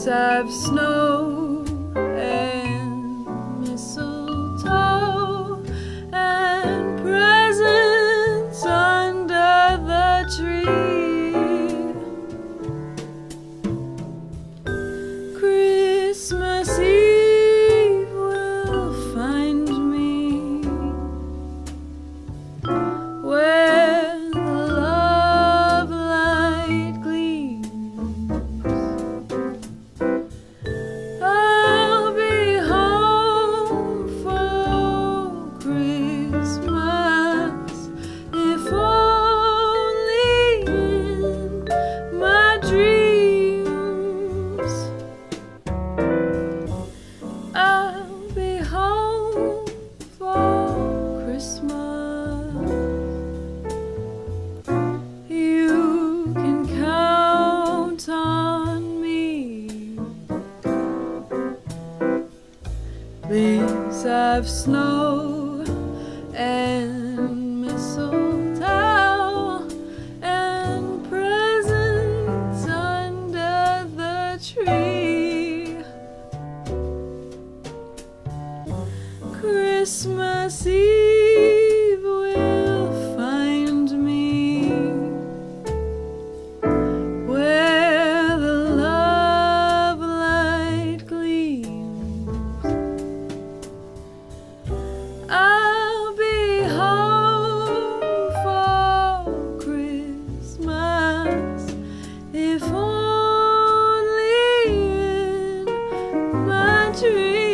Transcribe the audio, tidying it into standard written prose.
Leaves of snow and mistletoe and presents under the tree. Christmas Eve will find me where the love light gleams. I'll be home for Christmas, if only in my dreams. I'll be home for Christmas. You can count on me. Leaves of snow and mistletoe and presents under the tree. Christmas Eve will find me where the love light gleams. I'll be home for Christmas, if only in my dreams.